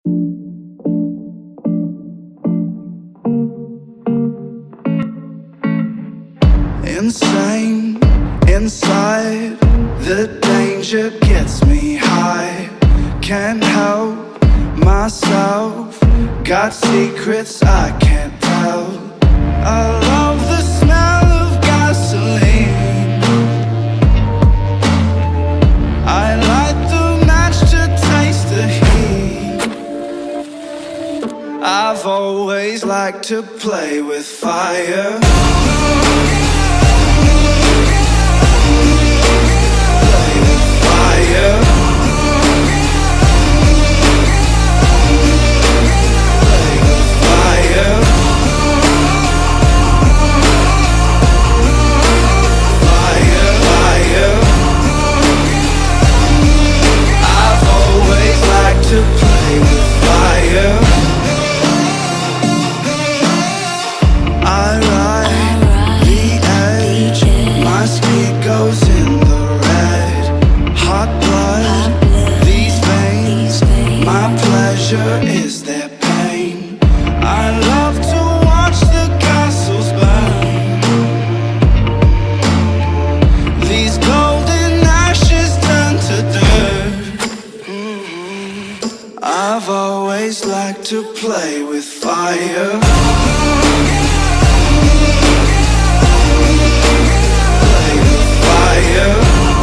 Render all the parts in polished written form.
Insane, inside, the danger gets me high. Can't help myself, got secrets I can't tell. I love the smell of gasoline, I light the match to taste the heat. I've always liked to play with fire. Is there pain? I love to watch the castles burn. These golden ashes turn to dirt. I've always liked to play with fire. Play with fire.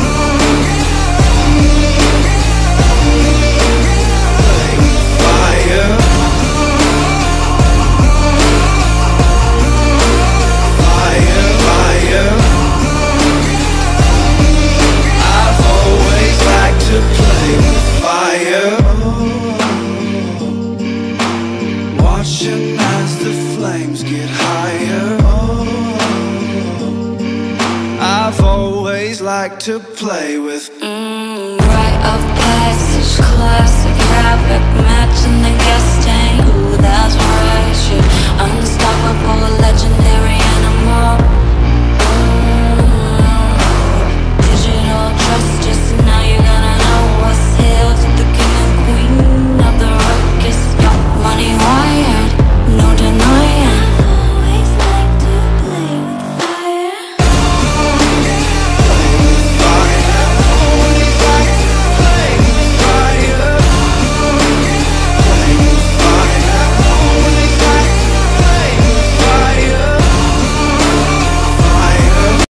Watching as the flames get higher. I've always liked to play with